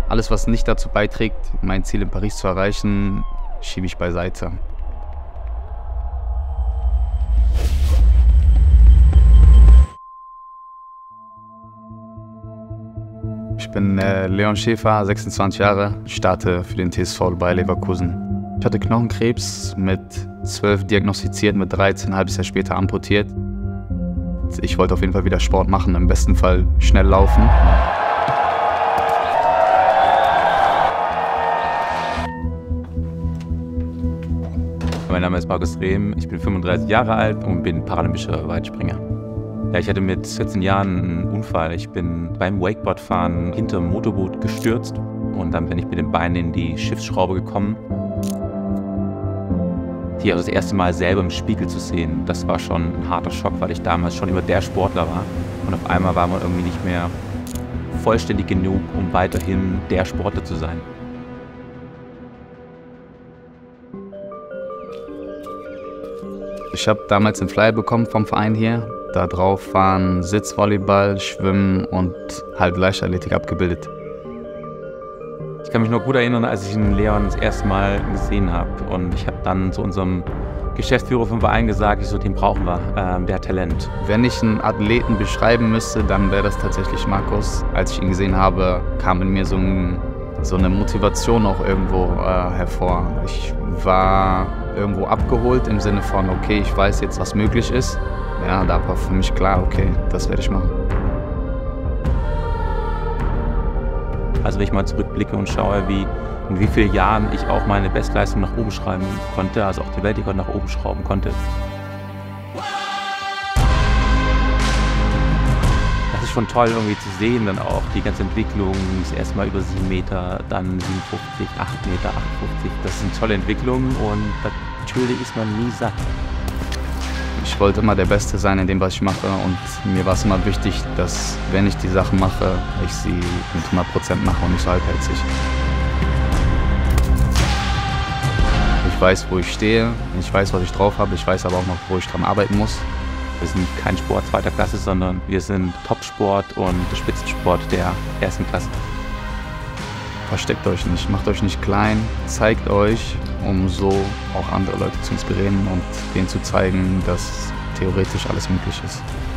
Alles, was nicht dazu beiträgt, mein Ziel in Paris zu erreichen, schiebe ich beiseite. Ich bin Leon Schäfer, 26 Jahre, starte für den TSV Bayer Leverkusen. Ich hatte Knochenkrebs, mit 12 diagnostiziert, mit 13 ein halbes Jahr später amputiert. Ich wollte auf jeden Fall wieder Sport machen, im besten Fall schnell laufen. Mein Name ist Markus Rehm, ich bin 35 Jahre alt und bin paralympischer Weitspringer. Ja, ich hatte mit 14 Jahren einen Unfall. Ich bin beim Wakeboardfahren hinterm Motorboot gestürzt und dann bin ich mit den Beinen in die Schiffsschraube gekommen. Hier das erste Mal selber im Spiegel zu sehen, das war schon ein harter Schock, weil ich damals schon immer der Sportler war. Und auf einmal war man irgendwie nicht mehr vollständig genug, um weiterhin der Sportler zu sein. Ich habe damals einen Flyer bekommen vom Verein hier. Da drauf waren Sitzvolleyball, Schwimmen und halt Leichtathletik abgebildet. Ich kann mich noch gut erinnern, als ich den Leon das erste Mal gesehen habe. Und ich habe dann zu unserem Geschäftsführer vom Verein gesagt, den brauchen wir, der hat Talent. Wenn ich einen Athleten beschreiben müsste, dann wäre das tatsächlich Markus. Als ich ihn gesehen habe, kam in mir so eine Motivation auch irgendwo hervor. Ich war irgendwo abgeholt im Sinne von, okay, ich weiß jetzt, was möglich ist. Ja, da war für mich klar, okay, das werde ich machen. Also wenn ich mal zurückblicke und schaue, in wie vielen Jahren ich auch meine Bestleistung nach oben schreiben konnte, also auch den Weltrekord nach oben schrauben konnte. Das ist schon toll irgendwie zu sehen, dann auch die ganze Entwicklung, das erste Mal über 7 Meter, dann 57, 8 Meter, 58. Das sind tolle Entwicklungen und natürlich ist man nie satt. Ich wollte immer der Beste sein in dem, was ich mache, und mir war es immer wichtig, dass, wenn ich die Sachen mache, ich sie mit 100% mache und nicht so halbherzig. Ich weiß, wo ich stehe, ich weiß, was ich drauf habe, ich weiß aber auch noch, wo ich dran arbeiten muss. Wir sind kein Sport zweiter Klasse, sondern wir sind Topsport und Spitzensport der ersten Klasse. Versteckt euch nicht, macht euch nicht klein, zeigt euch, um so auch andere Leute zu inspirieren und denen zu zeigen, dass theoretisch alles möglich ist.